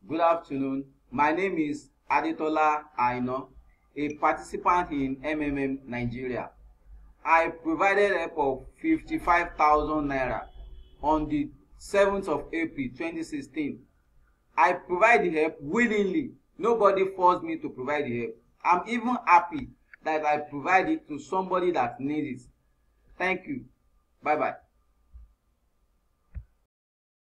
Good afternoon. My name is Adetola Aina, a participant in MMM Nigeria. I provided help of 55,000 naira on the 7th of April 2016. I provide the help willingly. Nobody forced me to provide the help. I'm even happy that I provide it to somebody that needs it. Thank you. Bye bye.